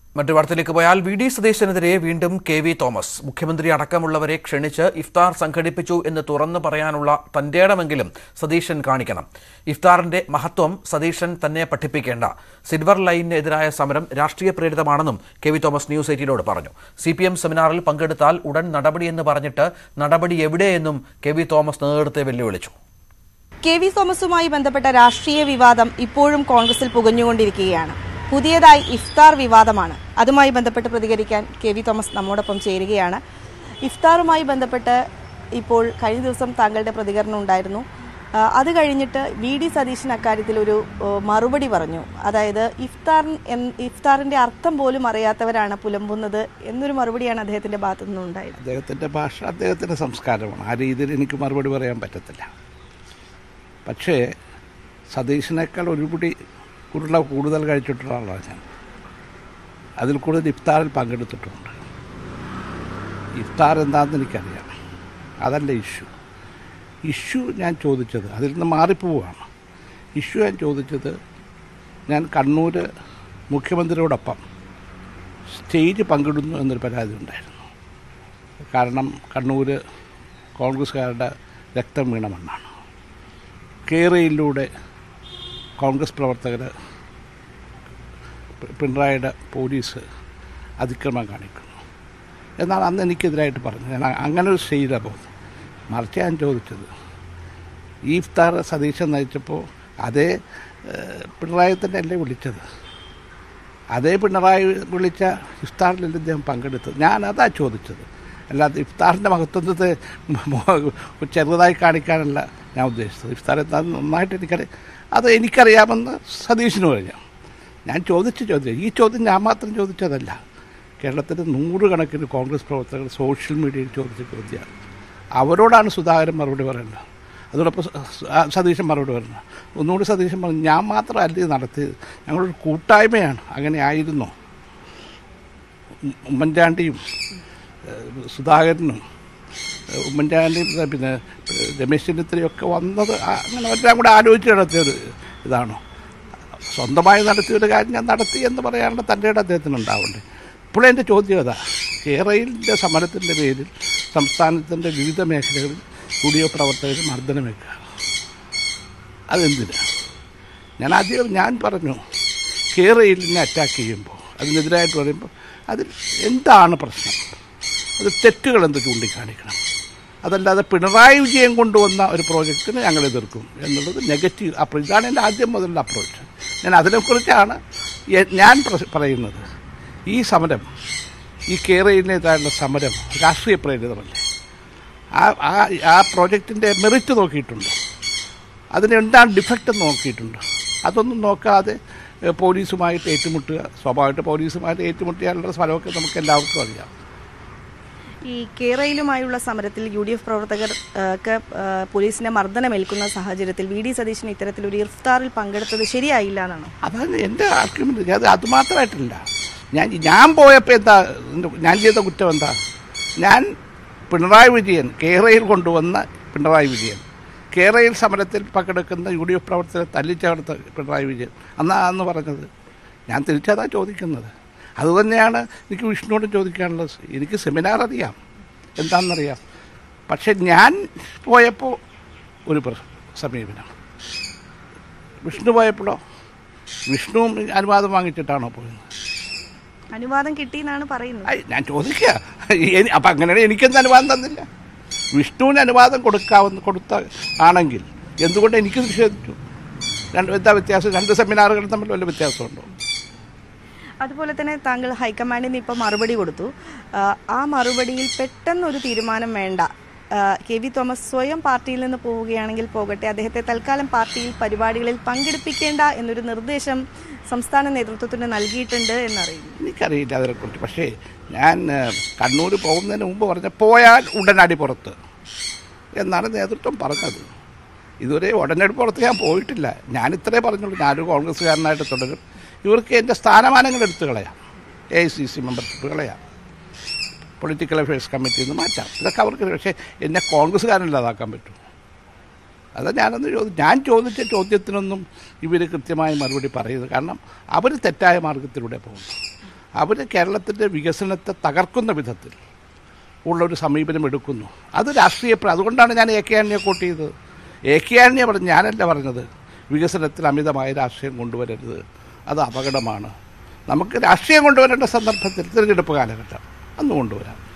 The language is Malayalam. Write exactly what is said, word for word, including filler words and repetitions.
മറ്റു വാർത്തയിലേക്ക് പോയാൽ വി ഡി സതീശനെതിരെ വീണ്ടും കെ വി തോമസ്. മുഖ്യമന്ത്രി അടക്കമുള്ളവരെ ക്ഷണിച്ച് ഇഫ്താർ സംഘടിപ്പിച്ചു എന്ന് തുറന്നു പറയാനുള്ള തന്റേടമെങ്കിലും സതീശൻ കാണിക്കണം. ഇഫ്താറിന്റെ മഹത്വം സതീശൻ തന്നെ പഠിപ്പിക്കേണ്ട. സിൽവർ ലൈനിനെതിരായ സമരം രാഷ്ട്രീയ പ്രേരിതമാണെന്നും കെ വി തോമസ് ന്യൂസ് എയ്റ്റീനോട് പറഞ്ഞു. സി പി എം സെമിനാറിൽ പങ്കെടുത്താൽ ഉടൻ നടപടിയെന്ന് പറഞ്ഞിട്ട് നടപടി എവിടെയെന്നും കെ വി തോമസ് നേതൃത്വത്തെ വെല്ലുവിളിച്ചു. കെ വി തോമസുമായി ബന്ധപ്പെട്ട രാഷ്ട്രീയ വിവാദം ഇപ്പോഴും കോൺഗ്രസിൽ പുകഞ്ഞുകൊണ്ടിരിക്കുകയാണ്. പുതിയതായി ഇഫ്താർ വിവാദമാണ്. അതുമായി ബന്ധപ്പെട്ട് പ്രതികരിക്കാൻ കെ വി തോമസ് നമ്മോടൊപ്പം ചേരുകയാണ്. ഇഫ്താറുമായി ബന്ധപ്പെട്ട് ഇപ്പോൾ കഴിഞ്ഞ ദിവസം താങ്കളുടെ പ്രതികരണം ഉണ്ടായിരുന്നു. അത് കഴിഞ്ഞിട്ട് വി ഡി സതീശൻ അക്കാര്യത്തിൽ ഒരു മറുപടി പറഞ്ഞു. അതായത് ഇഫ്താർ ഇഫ്താറിന്റെ അർത്ഥം പോലും അറിയാത്തവരാണ് പുലമ്പുന്നത് എന്നൊരു മറുപടിയാണ് അദ്ദേഹത്തിന്റെ ഭാഗത്തു നിന്നുണ്ടായത്. അദ്ദേഹത്തിന്റെ ഭാഷ അദ്ദേഹത്തിന്റെ സംസ്കാരമാണ്. ആ രീതിയിൽ എനിക്ക് മറുപടി പറയാൻ പറ്റത്തില്ല. പക്ഷേ സതീശനേക്കാൾ ഒരുപടി ഉരുള കൂടുതൽ കഴിച്ചിട്ടുള്ള ആളാണ് ഞാൻ. അതിൽ കൂടുതൽ ഇഫ്താറിൽ പങ്കെടുത്തിട്ടുണ്ട്. ഇഫ്താർ എന്താണെന്ന് എനിക്കറിയാം. അതല്ല ഇഷ്യൂ. ഇഷ്യൂ ഞാൻ ചോദിച്ചത് അതിൽ നിന്ന് മാറിപ്പോവുകയാണ്. ഇഷ്യൂ ഞാൻ ചോദിച്ചത്, ഞാൻ കണ്ണൂർ മുഖ്യമന്ത്രിയോടൊപ്പം സ്റ്റേജ് പങ്കിടുന്നു എന്നൊരു പരാതി ഉണ്ടായിരുന്നു. കാരണം കണ്ണൂർ കോൺഗ്രസ്സുകാരുടെ രക്തം വീണ മണ്ണാണ്. കേരളയിലൂടെ കോൺഗ്രസ് പ്രവർത്തകർ പിണറായിയുടെ പോലീസ് അതിക്രമം കാണിക്കുന്നു എന്നാണ് അന്ന് എനിക്കെതിരായിട്ട് പറഞ്ഞത്. ഞാൻ അങ്ങനെ ഒരു സ്റ്റേജിലാണ് പോകുന്നത്. മറിച്ച് ഞാൻ ചോദിച്ചത്, ഈ ഇഫ്താർ സതീശൻ നയിച്ചപ്പോൾ അതേ പിണറായി തന്നെ അല്ലേ വിളിച്ചത്? അതേ പിണറായി വിളിച്ച ഇഫ്താറിലല്ലേ അദ്ദേഹം പങ്കെടുത്തത്? ഞാനതാ ചോദിച്ചത്. അല്ലാതെ ഇഫ്താറിൻ്റെ മഹത്വത്തെ ചെറുതായി കാണിക്കാനല്ല ഞാൻ ഉദ്ദേശിച്ചത്. ഇഫ്താർ എന്താണെന്ന് നന്നായിട്ട് എനിക്കറിയാം. അത് എനിക്കറിയാമെന്ന് സതീശന് പറയാം. ഞാൻ ചോദിച്ച ചോദ്യം, ഈ ചോദ്യം ഞാൻ മാത്രം ചോദിച്ചതല്ല. കേരളത്തിൻ്റെ നൂറുകണക്കിന് കോൺഗ്രസ് പ്രവർത്തകർ സോഷ്യൽ മീഡിയയിൽ ചോദിച്ച ചോദ്യമാണ്. അവരോടാണ് സുധാകരൻ മറുപടി പറയേണ്ടത്. അതോടൊപ്പം സതീശൻ മറുപടി പറയണം. ഒന്നുകൂടി സതീശൻ പറഞ്ഞു, ഞാൻ മാത്രമല്ല ഇത് നടത്തിയത്, ഞങ്ങളൊരു കൂട്ടായ്മയാണ്. അങ്ങനെ ആയിരുന്നു. ഉമ്മൻചാണ്ടിയും സുധാകരനും ഉമ്മൻചാണ്ടിയും പിന്നെ രമേശ് ചെന്നിത്തലയൊക്കെ വന്നത് അങ്ങനെ എല്ലാം കൂടെ ആലോചിച്ച് നടത്തിയൊരു ഇതാണോ? സ്വന്തമായി നടത്തിയൊരു കാര്യം ഞാൻ നടത്തി എന്ന് പറയാനുള്ള തൻ്റെ അദ്ദേഹത്തിന് ഉണ്ടാവണ്ടേ? ഇപ്പോഴും എൻ്റെ ചോദ്യം അതാ. കേരളയിലെ സമരത്തിൻ്റെ പേരിൽ സംസ്ഥാനത്തിൻ്റെ വിവിധ മേഖലകളിൽ യു ഡി എഫ് പ്രവർത്തകർ മർദ്ദനമേക്കുക, അതെന്തിനാണ്? ഞാൻ ആദ്യം ഞാൻ പറഞ്ഞു, കേരളയിലിനെ അറ്റാക്ക് ചെയ്യുമ്പോൾ അതിനെതിരായിട്ട് പറയുമ്പോൾ അതിൽ എന്താണ് പ്രശ്നം? അത് തെറ്റുകൾ എന്ത് ചൂണ്ടിക്കാണിക്കണം. അതല്ലാതെ പിണറായി വിജയൻ കൊണ്ടുവന്ന ഒരു പ്രോജക്റ്റിന് ഞങ്ങൾ എതിർക്കും എന്നുള്ളത് നെഗറ്റീവ് അപ്രോച്ച്. ഇതാണ് എൻ്റെ ആദ്യം മുതലുള്ള അപ്രോച്ച്. ഞാൻ അതിനെക്കുറിച്ചാണ് ഞാൻ പറയുന്നത്. ഈ സമരം, ഈ കേരളത്തിനെതിരായുള്ള സമരം രാഷ്ട്രീയ പ്രേരിതമല്ലേ? ആ ആ ആ പ്രോജക്റ്റിൻ്റെ മെറിറ്റ് നോക്കിയിട്ടുണ്ട്, അതിനെന്താണ് ഡിഫക്റ്റ് നോക്കിയിട്ടുണ്ട്. അതൊന്നും നോക്കാതെ പോലീസുമായിട്ട് ഏറ്റുമുട്ടുക, സ്വാഭാവികമായിട്ട് പോലീസുമായിട്ട് ഏറ്റുമുട്ടിയാലുള്ള സ്ഥലമൊക്കെ നമുക്ക് എല്ലാവർക്കും അറിയാം. ഈ കേരളയിലുമായുള്ള സമരത്തിൽ യു ഡി എഫ് പ്രവർത്തകർക്ക് പോലീസിന്റെ മർദ്ദനമേൽക്കുന്ന സാഹചര്യത്തിൽ വി ഡി സതീശൻ ഇത്തരത്തിലൊരു ഇഫ്താറിൽ പങ്കെടുത്തത് ശരിയായില്ല എന്നാണ് അതാണ് എൻ്റെ ആർഗ്യുമെന്റ്. അത് അതുമാത്രമായിട്ടില്ല. ഞാൻ ഞാൻ പോയപ്പോൾ എന്താ ഞാൻ ചെയ്ത കുറ്റം എന്താ? ഞാൻ പിണറായി വിജയൻ കേരളയിൽ കൊണ്ടുവന്ന പിണറായി വിജയൻ കേരളയിൽ സമരത്തിൽ പങ്കെടുക്കുന്ന യു ഡി എഫ് പ്രവർത്തകരെ തല്ലിച്ചേർത്ത പിണറായി വിജയൻ എന്നാ എന്ന് പറഞ്ഞത്. ഞാൻ തിരിച്ചതാ ചോദിക്കുന്നത്. അതുതന്നെയാണ് എനിക്ക് വിഷ്ണുവോട് ചോദിക്കാനുള്ളത്. എനിക്ക് സെമിനാർ അറിയാം, എന്താണെന്നറിയാം. പക്ഷെ ഞാൻ പോയപ്പോൾ ഒരു സമീപനം, വിഷ്ണു പോയപ്പോഴോ വിഷ്ണുവും അനുവാദം വാങ്ങിച്ചിട്ടാണോ പോയത്? അനുവാദം കിട്ടിയെന്നാണ് പറയുന്നത്. ഞാൻ ചോദിക്കുക, അപ്പം അങ്ങനെയാണ് എനിക്കെന്ത് അനുവാദം തന്നില്ല? വിഷ്ണുവിന് അനുവാദം കൊടുക്കാവുന്ന കൊടുത്ത ആണെങ്കിൽ എന്തുകൊണ്ട് എനിക്ക് നിഷേധിച്ചു? രണ്ട് എന്താ വ്യത്യാസം? രണ്ട് സെമിനാറുകൾ തമ്മിൽ വല്ല വ്യത്യാസമുണ്ടോ? അതുപോലെ തന്നെ താങ്കൾ ഹൈക്കമാൻഡിന് ഇപ്പോൾ മറുപടി കൊടുത്തു. ആ മറുപടിയിൽ പെട്ടെന്നൊരു തീരുമാനം വേണ്ട. കെ വി തോമസ് സ്വയം പാർട്ടിയിൽ നിന്ന് പോവുകയാണെങ്കിൽ പോകട്ടെ, അദ്ദേഹത്തെ തൽക്കാലം പാർട്ടിയിൽ പരിപാടികളിൽ പങ്കെടുപ്പിക്കേണ്ട എന്നൊരു നിർദ്ദേശം സംസ്ഥാന നേതൃത്വത്തിന് നൽകിയിട്ടുണ്ട് എന്നറിയുന്നു. എനിക്കറിയില്ല അതിനെക്കുറിച്ച്. പക്ഷേ ഞാൻ കണ്ണൂർ പോകുന്നതിന് മുമ്പ് പറഞ്ഞ പോയാൽ ഉടനടി പുറത്ത് എന്നാണ് നേതൃത്വം പറഞ്ഞത്. ഇതുവരെ ഉടനടി പുറത്ത് ഞാൻ പോയിട്ടില്ല. ഞാൻ ഇത്രേ പറഞ്ഞുള്ളൂ, ഞാനൊരു കോൺഗ്രസ്സുകാരനായിട്ട് തുടരും. ഇവർക്ക് എൻ്റെ സ്ഥാനമാനങ്ങൾ എടുത്തു കളയാം, A I C C membership കളയാം, പൊളിറ്റിക്കൽ അഫയേഴ്സ് കമ്മിറ്റിയിൽ നിന്ന് മാറ്റാം, ഇതൊക്കെ അവർക്ക്. പക്ഷേ എന്നെ കോൺഗ്രസ്സുകാരനില്ലാതാക്കാൻ പറ്റും. അതാ ഞാനൊന്ന് ചോദിച്ചു. ഞാൻ ചോദിച്ച ചോദ്യത്തിനൊന്നും ഇവർ കൃത്യമായി മറുപടി പറയുന്നത്. കാരണം അവർ തെറ്റായ മാർഗത്തിലൂടെ പോകുന്നു. അവർ കേരളത്തിൻ്റെ വികസനത്തെ തകർക്കുന്ന വിധത്തിൽ ഉള്ളൊരു സമീപനം എടുക്കുന്നു. അത് രാഷ്ട്രീയ അതുകൊണ്ടാണ് ഞാൻ എ കെ ആന്റണിയെ കോട്ട് ചെയ്തത്. എ കെ ആന്റണിയെ പറഞ്ഞു, ഞാനല്ല പറഞ്ഞത് വികസനത്തിൽ അമിതമായ രാഷ്ട്രീയം കൊണ്ടുവരരുത്, അത് അപകടമാണ്. നമുക്ക് രാഷ്ട്രീയം കൊണ്ടുവരേണ്ട സന്ദർഭത്തിൽ തിരഞ്ഞെടുപ്പ് കാലഘട്ടം അന്ന് കൊണ്ടുവരാം.